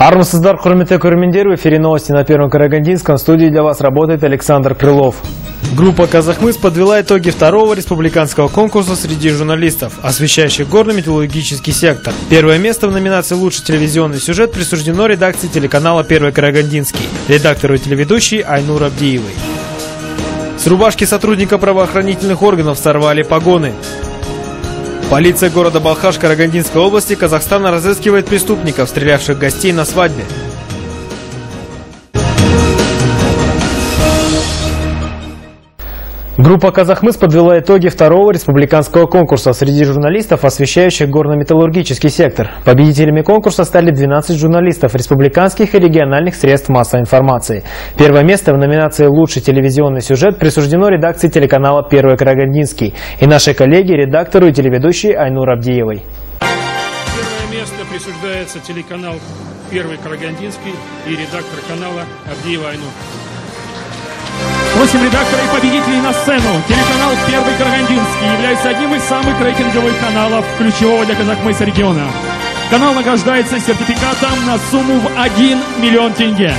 Армысыздар, құрметті көрермендер, в эфире новости на Первом Карагандинском. В студии для вас работает Александр Крылов. Группа «Казахмыс» подвела итоги второго республиканского конкурса среди журналистов, освещающих горно-металлургический сектор. Первое место в номинации «Лучший телевизионный сюжет» присуждено редакции телеканала «Первый Карагандинский», редактору и телеведущей Айнур Абдиевой. С рубашки сотрудника правоохранительных органов сорвали погоны. Полиция города Балхаш Карагандинской области Казахстана разыскивает преступников, стрелявших гостей на свадьбе. Группа «Казахмыс» подвела итоги второго республиканского конкурса среди журналистов, освещающих горно-металлургический сектор. Победителями конкурса стали 12 журналистов республиканских и региональных средств массовой информации. Первое место в номинации «Лучший телевизионный сюжет» присуждено редакции телеканала «Первый Карагандинский» и нашей коллеге, редактору и телеведущей Айнур Абдиевой. Первое место присуждается телеканал «Первый Карагандинский» и редактор канала Абдиева Айнур. Просим редактора и победителей на сцену. Телеканал «Первый Карагандинский» является одним из самых рейтинговых каналов ключевого для Казахмыса региона. Канал награждается сертификатом на сумму в 1 миллион тенге.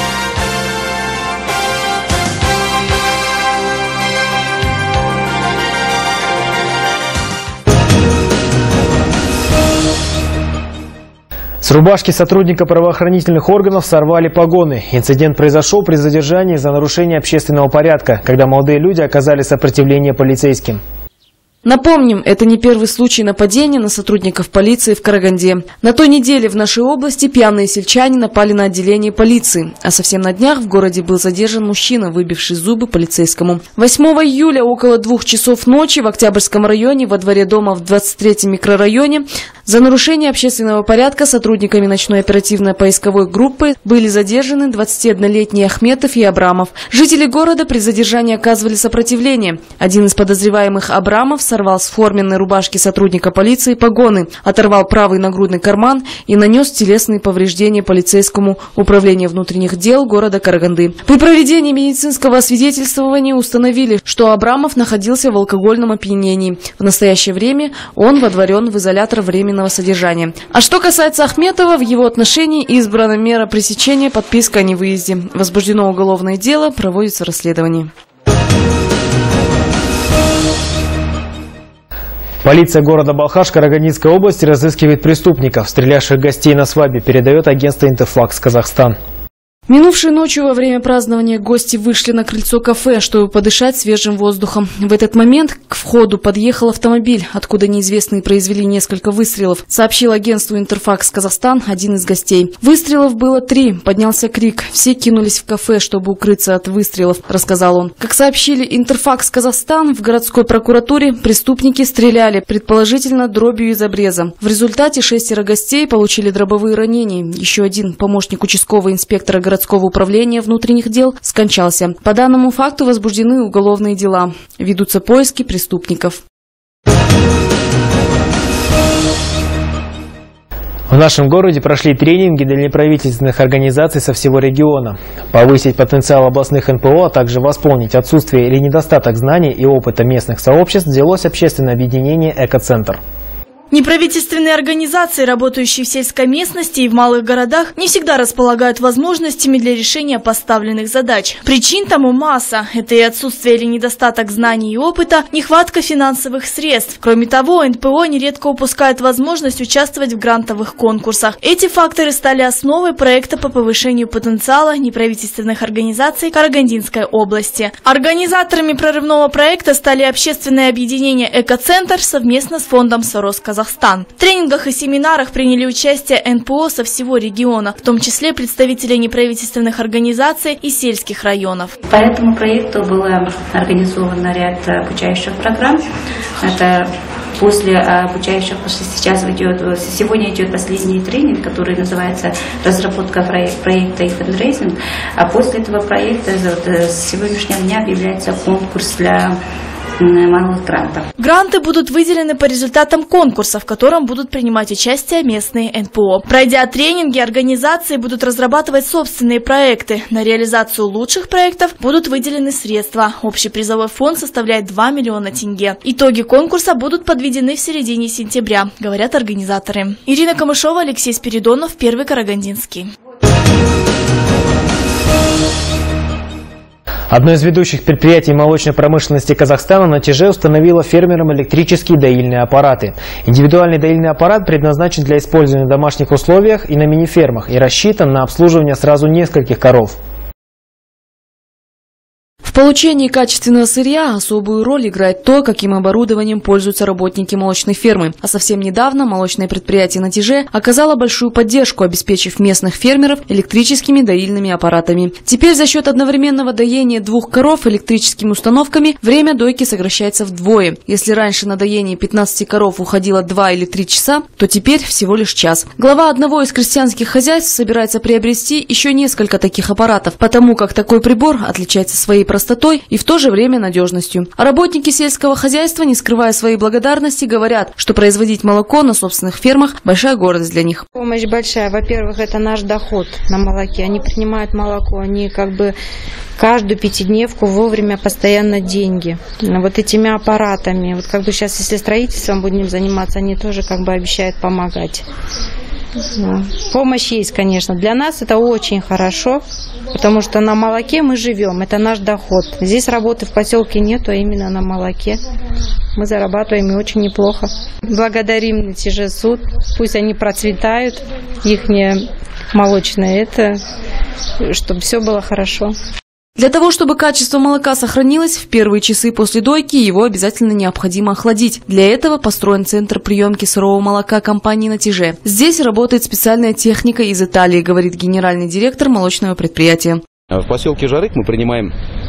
С рубашки сотрудника правоохранительных органов сорвали погоны. Инцидент произошел при задержании за нарушение общественного порядка, когда молодые люди оказали сопротивление полицейским. Напомним, это не первый случай нападения на сотрудников полиции в Караганде. На той неделе в нашей области пьяные сельчане напали на отделение полиции. А совсем на днях в городе был задержан мужчина, выбивший зубы полицейскому. 8 июля около 2 часов ночи в Октябрьском районе во дворе дома в 23-м микрорайоне за нарушение общественного порядка сотрудниками ночной оперативно-поисковой группы были задержаны 21-летние Ахметов и Абрамов. Жители города при задержании оказывали сопротивление. Один из подозреваемых, Абрамов, сорвал с форменной рубашки сотрудника полиции погоны, оторвал правый нагрудный карман и нанес телесные повреждения полицейскому управлению внутренних дел города Караганды. При проведении медицинского освидетельствования установили, что Абрамов находился в алкогольном опьянении. В настоящее время он водворен в изолятор временного содержания. А что касается Ахметова, в его отношении избрана мера пресечения, подписка о невыезде. Возбуждено уголовное дело, проводится расследование. Полиция города Балхаш Карагандинской области разыскивает преступников, стрелявших гостей на свадьбе, передает агентство «Интерфакс Казахстан». Минувшей ночью во время празднования гости вышли на крыльцо кафе, чтобы подышать свежим воздухом. В этот момент к входу подъехал автомобиль, откуда неизвестные произвели несколько выстрелов, сообщил агентству «Интерфакс Казахстан» один из гостей. Выстрелов было 3, поднялся крик. Все кинулись в кафе, чтобы укрыться от выстрелов, рассказал он. Как сообщили «Интерфакс Казахстан», в городской прокуратуре преступники стреляли, предположительно дробью из обреза. В результате 6 гостей получили дробовые ранения. Еще один помощник участкового инспектора городского управления внутренних дел скончался. По данному факту возбуждены уголовные дела. Ведутся поиски преступников. В нашем городе прошли тренинги для неправительственных организаций со всего региона. Повысить потенциал областных НПО, а также восполнить отсутствие или недостаток знаний и опыта местных сообществ взялось общественное объединение «Экоцентр». Неправительственные организации, работающие в сельской местности и в малых городах, не всегда располагают возможностями для решения поставленных задач. Причин тому масса. Это и отсутствие или недостаток знаний и опыта, нехватка финансовых средств. Кроме того, НПО нередко упускают возможность участвовать в грантовых конкурсах. Эти факторы стали основой проекта по повышению потенциала неправительственных организаций Карагандинской области. Организаторами прорывного проекта стали общественное объединение «Экоцентр» совместно с фондом «Сорос Казахстан». В тренингах и семинарах приняли участие НПО со всего региона, в том числе представители неправительственных организаций и сельских районов. По этому проекту было организовано ряд обучающих программ. Это после обучающих, сегодня идет последний тренинг, который называется «Разработка проекта и фандрейзинг». А после этого проекта с сегодняшнего дня объявляется конкурс для малых грантов. Гранты будут выделены по результатам конкурса, в котором будут принимать участие местные НПО. Пройдя тренинги, организации будут разрабатывать собственные проекты. На реализацию лучших проектов будут выделены средства. Общий призовой фонд составляет 2 миллиона тенге. Итоги конкурса будут подведены в середине сентября, говорят организаторы. Ирина Камышова, Алексей Спиридонов, Первый Карагандинский. Одно из ведущих предприятий молочной промышленности Казахстана на Тиже установило фермерам электрические доильные аппараты. Индивидуальный доильный аппарат предназначен для использования в домашних условиях и на мини-фермах и рассчитан на обслуживание сразу нескольких коров. В получении качественного сырья особую роль играет то, каким оборудованием пользуются работники молочной фермы. А совсем недавно молочное предприятие на Тиже оказало большую поддержку, обеспечив местных фермеров электрическими доильными аппаратами. Теперь за счет одновременного доения 2 коров электрическими установками время дойки сокращается вдвое. Если раньше на доение 15 коров уходило 2 или 3 часа, то теперь всего лишь час. Глава одного из крестьянских хозяйств собирается приобрести еще несколько таких аппаратов, потому как такой прибор отличается своей простотой и в то же время надежностью. А работники сельского хозяйства, не скрывая своей благодарности, говорят, что производить молоко на собственных фермах – большая гордость для них. Помощь большая. Во-первых, это наш доход на молоке. Они принимают молоко, они каждую пятидневку вовремя постоянно деньги. Вот этими аппаратами. Вот сейчас, если строительством будем заниматься, они тоже обещают помогать. Помощь есть, конечно. Для нас это очень хорошо, потому что на молоке мы живем, это наш доход. Здесь работы в поселке нету, а именно на молоке. Мы зарабатываем и очень неплохо. Благодарим Тиже суд, пусть они процветают, ихнее молочное, чтобы все было хорошо. Для того, чтобы качество молока сохранилось, в первые часы после дойки его обязательно необходимо охладить. Для этого построен центр приемки сырого молока компании на Тиже. Здесь работает специальная техника из Италии, говорит генеральный директор молочного предприятия. В поселке Жарык мы принимаем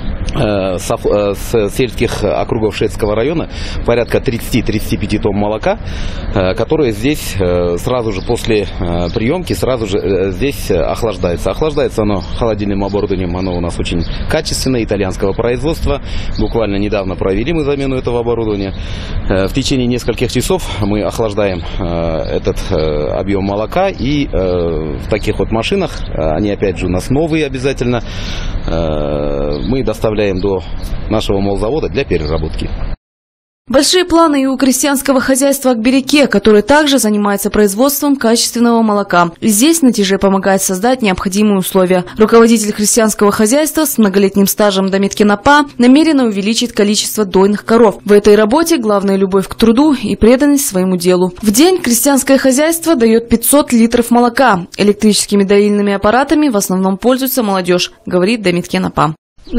с сельских округов Шетского района порядка 30-35 тонн молока, которое здесь сразу же после приемки здесь охлаждается. Охлаждается оно холодильным оборудованием, оно у нас очень качественное, итальянского производства. Буквально недавно провели мы замену этого оборудования. В течение нескольких часов мы охлаждаем этот объем молока, и в таких машинах, они опять же у нас новые обязательно, мы доставляем до нашего молзавода для переработки. Большие планы и у крестьянского хозяйства Акбереке, которое также занимается производством качественного молока. Здесь на Тиже помогает создать необходимые условия. Руководитель крестьянского хозяйства с многолетним стажем Дамит Кенапа намеренно увеличить количество дойных коров. В этой работе главная любовь к труду и преданность своему делу. В день крестьянское хозяйство дает 500 литров молока. Электрическими доильными аппаратами в основном пользуется молодежь, говорит Дамит Кенапа.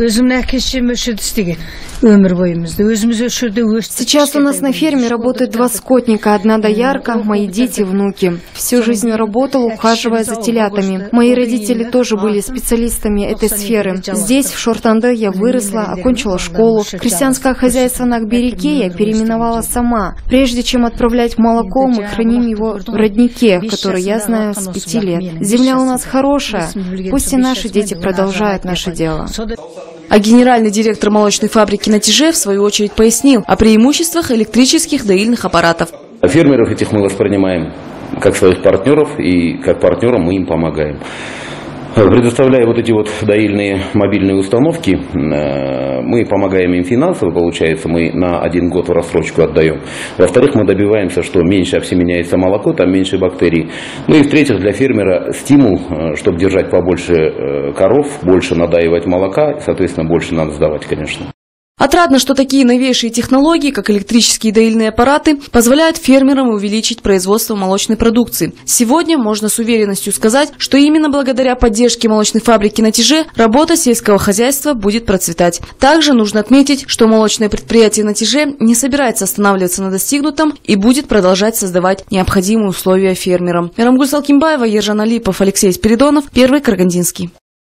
Сейчас у нас на ферме работает 2 скотника, 1 доярка, мои дети, внуки. Всю жизнь работал, ухаживая за телятами. Мои родители тоже были специалистами этой сферы. Здесь, в Шортанде, я выросла, окончила школу. Крестьянское хозяйство на Акбереке я переименовала сама. Прежде чем отправлять молоко, мы храним его в роднике, который я знаю с 5 лет. Земля у нас хорошая, пусть и наши дети продолжают наше дело. А генеральный директор молочной фабрики на Тиже, в свою очередь, пояснил о преимуществах электрических доильных аппаратов. Фермеров этих мы воспринимаем как своих партнеров, и как партнерам мы им помогаем. Предоставляя эти доильные мобильные установки, мы помогаем им финансово, получается, мы на 1 год в рассрочку отдаем. Во-вторых, мы добиваемся, что меньше обсеменяется молоко, там меньше бактерий. И в-третьих, для фермера стимул, чтобы держать побольше коров, больше надаивать молока, и, соответственно, больше надо сдавать, конечно. Отрадно, что такие новейшие технологии, как электрические доильные аппараты, позволяют фермерам увеличить производство молочной продукции. Сегодня можно с уверенностью сказать, что именно благодаря поддержке молочной фабрики на Тиже работа сельского хозяйства будет процветать. Также нужно отметить, что молочное предприятие на Тиже не собирается останавливаться на достигнутом и будет продолжать создавать необходимые условия фермерам. Мирамгуль Салкимбаева, Ержан Алипов, Алексей Спиридонов, Первый Карагандинский.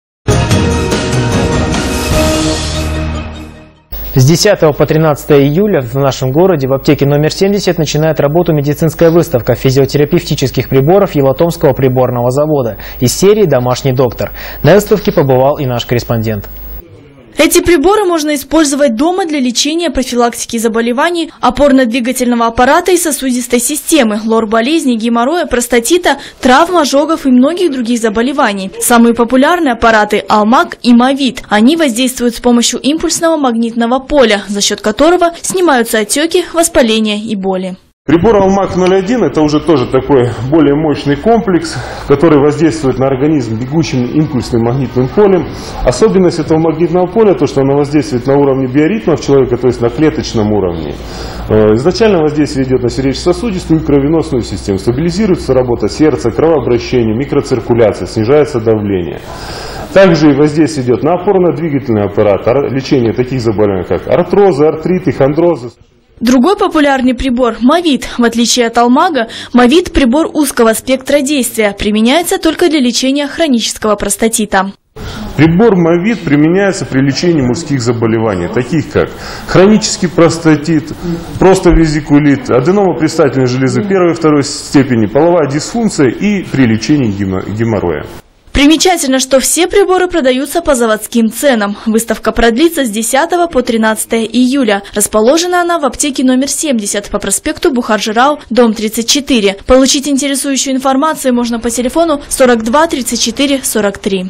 С 10 по 13 июля в нашем городе в аптеке номер 70 начинает работу медицинская выставка физиотерапевтических приборов Елатомского приборного завода из серии «Домашний доктор». На выставке побывал и наш корреспондент. Эти приборы можно использовать дома для лечения, профилактики заболеваний опорно-двигательного аппарата и сосудистой системы, лор-болезни, геморроя, простатита, травм, ожогов и многих других заболеваний. Самые популярные аппараты – Алмак и Мавит. Они воздействуют с помощью импульсного магнитного поля, за счет которого снимаются отеки, воспаления и боли. Прибор «Алмак-01» – это уже тоже такой более мощный комплекс, который воздействует на организм бегущим импульсным магнитным полем. Особенность этого магнитного поля – то, что оно воздействует на уровне биоритмов человека, то есть на клеточном уровне. Изначально воздействие идет на сердечно-сосудистую и кровеносную систему. Стабилизируется работа сердца, кровообращение, микроциркуляция, снижается давление. Также воздействие идет на опорно-двигательный аппарат, лечение таких заболеваний, как артрозы, артриты, хондрозы. Другой популярный прибор – Мовит. В отличие от Алмага, Мовит – прибор узкого спектра действия, применяется только для лечения хронического простатита. Прибор Мовит применяется при лечении мужских заболеваний, таких как хронический простатит, простовезикулит, аденома предстательной железы первой и второй степени, половая дисфункция и при лечении геморроя. Примечательно, что все приборы продаются по заводским ценам. Выставка продлится с 10 по 13 июля. Расположена она в аптеке номер 70 по проспекту Бухар-Жирау, дом 34. Получить интересующую информацию можно по телефону 42 34 43.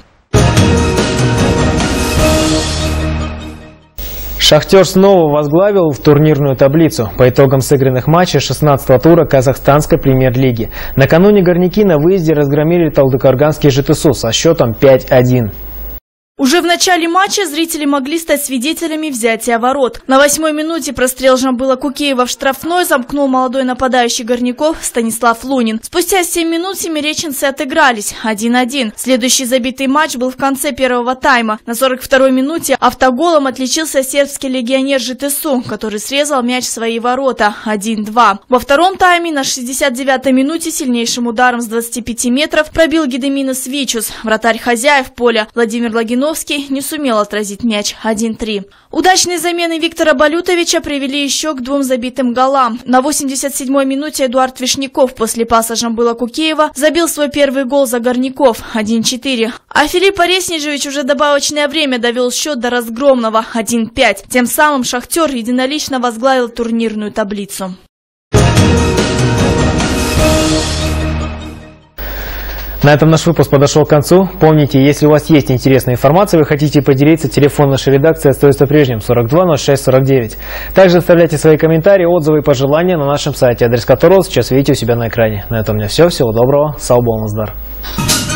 «Шахтер» снова возглавил турнирную таблицу по итогам сыгранных матчей 16-го тура казахстанской премьер-лиги. Накануне горняки на выезде разгромили Талдыкорганский ЖТСУ со счетом 5-1. Уже в начале матча зрители могли стать свидетелями взятия ворот. На 8-й минуте прострел Жамбыла Кукеева в штрафной замкнул молодой нападающий горняков Станислав Лунин. Спустя 7 минут семиреченцы отыгрались 1-1. Следующий забитый матч был в конце первого тайма. На 42-й минуте автоголом отличился сербский легионер ЖТСУ, который срезал мяч в свои ворота 1-2. Во втором тайме на 69-й минуте сильнейшим ударом с 25 метров пробил Гедеминас Вичус. Вратарь хозяев поля Владимир Логиновский не сумел отразить мяч 1-3. Удачные замены Виктора Балютовича привели еще к 2 забитым голам. На 87-й минуте Эдуард Вишняков после паса Жамбыла Кукеева забил свой первый гол за горняков 1-4. А Филипп Ареснижевич уже добавочное время довел счет до разгромного 1-5. Тем самым «Шахтер» единолично возглавил турнирную таблицу. На этом наш выпуск подошел к концу. Помните, если у вас есть интересная информация, вы хотите поделиться, телефон нашей редакции остается прежним 42 06 49. Также оставляйте свои комментарии, отзывы и пожелания на нашем сайте, адрес которого сейчас видите у себя на экране. На этом у меня все. Всего доброго. Сау болыңыздар.